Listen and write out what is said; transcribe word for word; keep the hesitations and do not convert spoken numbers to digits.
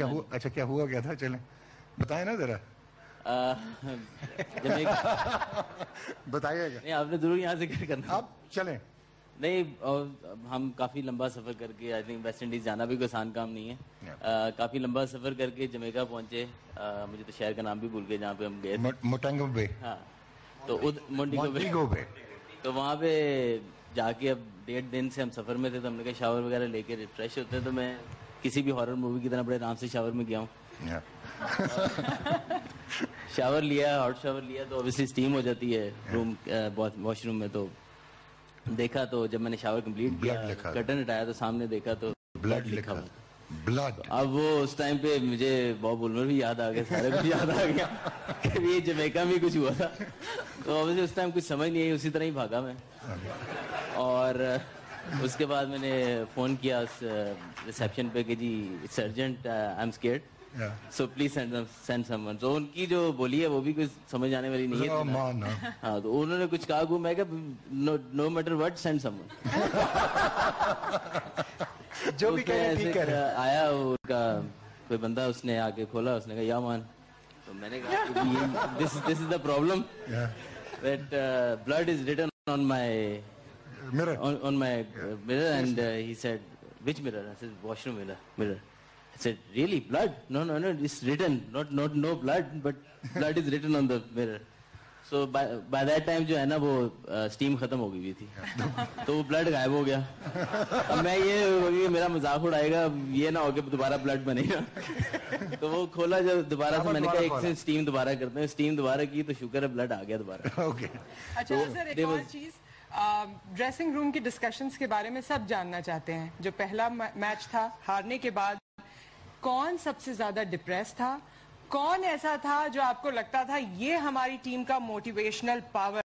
کیا ہوا؟ اچھا کیا ہوا کیا تھا؟ چلیں بتائیں نا ذرا. بتائیے گا. نہیں آپ نے ضرور یہاں ذکر کرنا. آپ چلیں. نہیں ہم کافی لمبا سفر کر کے آئی تھنک ویسٹ انڈیز جانا بھی کوئی آسان کام نہیں ہے. کافی لمبا سفر کر کے جمیکا پہنچے. مجھے تو شہر کا نام بھی بھول گئے جہاں پہ ہم گئے تھے. موٹینگو بے. ہاں تو مونٹیگو بے. تو وہاں پہ جا کے اب ڈیڑھ دن سے ہم سفر میں تھے تو ہم نے کہا شاور وغیرہ لے کے ریفریش ہوتے ہیں. تو میں کسی بھی ہارر مووی کی طرح بڑے آرام سے شاور میں گیا ہوں. شاور لیا, ہاٹ شاور لیا تو اوبیسلی اسٹیم ہو جاتی ہے روم واش روم میں. تو دیکھا تو جب میں نے شاور کمپلیٹ کیا کرٹن ہٹایا تو سامنے دیکھا تو بلڈ لکھا ہوا. بلڈ. اب وہ اس ٹائم پہ مجھے باب وولمر بھی یاد آ گیا, سارے کچھ یاد آ گیا کہ یہ جمیکا میں کچھ ہوا تھا. تو اوبیسلی اس ٹائم کچھ سمجھ نہیں آئی, اسی طرح ہی بھاگا میں. اور اس کے بعد میں نے فون کیا اس ریسیپشن پہ کہ جی it's urgent, I am scared, so please send someone. تو ان کی جو بولی ہے وہ بھی کچھ سمجھ آنے والی نہیں ہے. ہاں تو انہوں نے کچھ کہا, میں کہ no matter what send someone. جو بھی آیا ان کا کوئی بندہ, اس نے آ کے کھولا, اس نے کہا یا مان. تو میں نے کہا this this is the problem that blood is written on my mirror on, on my uh, mirror and uh, he said which mirror? I said washroom mirror. mirror I said really blood? No no no, it's written not not no blood but blood is written on the mirror. So by by that time جو ہے نا وہ esteem ختم ہو گئی تھی تو وہ blood غائب ہو گیا. اب میں یہ میرا مذاق اڑائے گا یہ نہ ہو کہ دوبارہ بلڈ بنے گا. تو وہ کھولا جب دوبارہ سے, میں نے کہا ایک سے اسٹیم دوبارہ کرتے ہیں. اسٹیم دوبارہ کی تو شکر ہے بلڈ آ گیا دوبارہ. اچھا سر ایک اور چیز, ڈریسنگ روم کی ڈسکشنز کے بارے میں سب جاننا چاہتے ہیں. جو پہلا میچ تھا ہارنے کے بعد کون سب سے زیادہ ڈپریس تھا, کون ایسا تھا جو آپ کو لگتا تھا یہ ہماری ٹیم کا موٹیویشنل پاور